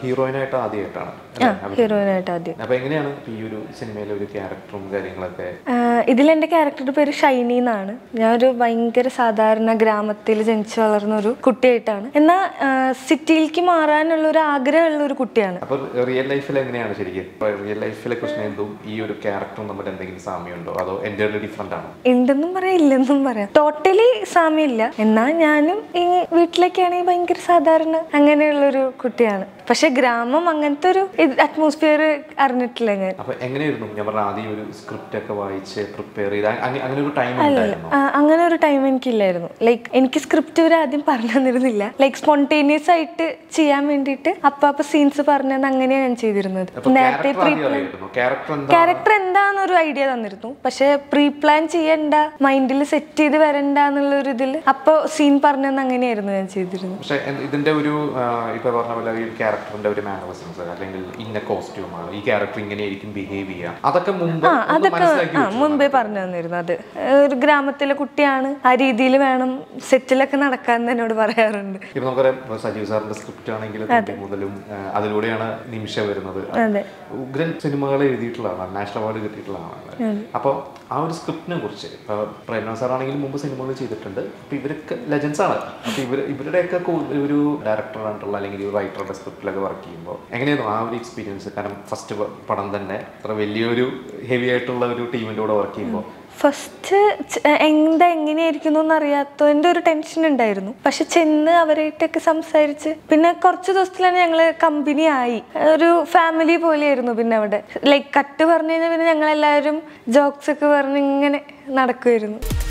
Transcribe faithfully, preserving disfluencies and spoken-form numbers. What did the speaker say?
ഹീറോയിനായിട്ട് ആദ്യമായിട്ടാണ് ഹീറോയിനായിട്ട് ആദ്യം. അപ്പൊ എങ്ങനെയാണ് ഈ ഒരു സിനിമയിലെ ഒരു ക്യാരക്ടറും കാര്യങ്ങളൊക്കെ? ഇതിലെന്റെ ക്യാരക്ടറുടെ പേര് ഷൈനി എന്നാണ്. ഞാനൊരു ഭയങ്കര സാധാരണ ഗ്രാമത്തിൽ ജനിച്ചു വളർന്ന ഒരു കുട്ടിയായിട്ടാണ്. എന്നാൽ സിറ്റിയിലേക്ക് മാറാനുള്ള ഒരു ആഗ്രഹമുള്ള ഒരു കുട്ടിയാണ്. അപ്പൊ റിയൽ ലൈഫിൽ എങ്ങനെയാണ് ശരിക്കും? റിയൽ ലൈഫിലെ കൃഷ്ണേന്ദുവും ഈ ഒരു ക്യാരക്ടറും തമ്മിൽ എന്തെങ്കിലും സാമ്യമുണ്ടോ അതോ എൻറ്റയർലി ഡിഫറെന്റ് ആണോ? ഉണ്ടെന്നും പറയാം ഇല്ലെന്നും പറയാം. ടോട്ടലി സാമ്യമില്ല. എന്നാൽ ഞാനും ഈ വീട്ടിലേക്കാണെങ്കിൽ ഭയങ്കര സാധാരണ അങ്ങനെയുള്ളൊരു കുട്ടിയാണ്. പക്ഷെ ഗ്രാമം അങ്ങനത്തെ ഒരു അറ്റ്മോസ്ഫിയർ അറിഞ്ഞിട്ടില്ല ഞാൻ. അപ്പൊ എങ്ങനെയായിരുന്നു ഞാൻ പറഞ്ഞ ആദ്യം ഒരു സ്ക്രിപ്റ്റ് ഒക്കെ വായിച്ച് പ്രിപ്പയർ ചെയ്ത് അങ്ങനെ ഒരു ടൈം ഉണ്ടായിരുന്നോ? അങ്ങനെ ഒരു ടൈം എനിക്കില്ലായിരുന്നു. ലൈക്ക് എനിക്ക് സ്ക്രിപ്റ്റ് ഇവർ ആദ്യം പറഞ്ഞു തന്നിരുന്നില്ല. ലൈക്ക് സ്പോണ്ടേനിയസ് ആയിട്ട് ചെയ്യാൻ വേണ്ടിയിട്ട് അപ്പൊ അപ്പൊ സീൻസ് പറഞ്ഞത് അങ്ങനെയാണ് ഞാൻ ചെയ്തിരുന്നത്. നേരത്തെ പ്രീ പ്ലാൻ ക്യാരക്ടർ എന്താന്നൊരു ഐഡിയ തന്നിരുന്നു. പക്ഷെ പ്രീ പ്ലാൻ ചെയ്യണ്ട, മൈൻഡിൽ സെറ്റ് ചെയ്ത് വരണ്ട എന്നുള്ള ഒരു ഇതിൽ അപ്പൊ സീൻ പറഞ്ഞെന്ന് അങ്ങനെയായിരുന്നു ഞാൻ ചെയ്തിരുന്നത്. പക്ഷെ ഇതിന്റെ ഒരു ഇപ്പൊ പറഞ്ഞ പോലെ ക്യാരക്ടറിന്റെ ഒരു മാനറിസംസ് അല്ലെങ്കിൽ ഇന്ന കോസ്റ്റ്യൂമാണ് ഈ ക്യാരക്ടർ ഇങ്ങനെയായിരിക്കും ബിഹേവ് ചെയ്യുക അതൊക്കെ മുമ്പ് അതൊക്കെ മുമ്പേ പറഞ്ഞു തന്നിരുന്നു. അത് ഒരു ഗ്രാമത്തിലെ കുട്ടിയാണ്, ആ രീതിയിൽ വേണം സെറ്റിലൊക്കെ നടക്കാൻ എന്നോട് പറയാറുണ്ട്. ഇപ്പൊ നമുക്കറിയാം സജീവ് സാറിന്റെ സ്ക്രിപ്റ്റ് ആണെങ്കിൽ മുതലും അതിലൂടെയാണ് നിമിഷ വരുന്നത്. ഉഗ്രൻ സിനിമകൾ എഴുതിയിട്ടുള്ളതാണ്, നാഷണൽ അവാർഡ് കിട്ടിയിട്ടുള്ളതാണ്. അപ്പൊ ആ ഒരു സ്ക്രിപ്റ്റിനെ കുറിച്ച് ഇപ്പൊ പ്രേംനാഥ് സാർ ആണെങ്കിലും മുമ്പ് സിനിമകൾ ചെയ്തിട്ടുണ്ട്. അപ്പൊ ഇവരൊക്കെ ലെജൻസ് ആണ്. അപ്പൊ ഇവർ ഇവരുടെയൊക്കെ ഒരു ഡയറക്ടറായിട്ടുള്ള അല്ലെങ്കിൽ ഒരു റൈറ്ററുടെ സ്ക്രിപ്റ്റിലൊക്കെ വർക്ക് ചെയ്യുമ്പോൾ എങ്ങനെയായിരുന്നു ആ ഒരു എക്സ്പീരിയൻസ്? കാരണം ഫസ്റ്റ് പടം തന്നെ അത്ര വലിയൊരു ഹെവി ആയിട്ടുള്ള ഒരു ടീമിൻ്റെ കൂടെ വർക്ക് ചെയ്യുമ്പോൾ ഫസ്റ്റ് എന്താ എങ്ങനെയായിരിക്കുന്നു എന്നറിയാത്തതിൻ്റെ ഒരു ടെൻഷൻ ഉണ്ടായിരുന്നു. പക്ഷെ ചെന്ന് അവരായിട്ടൊക്കെ സംസാരിച്ച് പിന്നെ കുറച്ച് ദിവസത്തിലാണ് ഞങ്ങള് കമ്പനി ആയി. ഒരു ഫാമിലി പോലെയായിരുന്നു. പിന്നെ അവിടെ ലൈക്ക് കട്ട് പറഞ്ഞു കഴിഞ്ഞാൽ പിന്നെ ഞങ്ങളെല്ലാവരും ജോക്സ് ഒക്കെ പറഞ്ഞ് ഇങ്ങനെ നടക്കുമായിരുന്നു.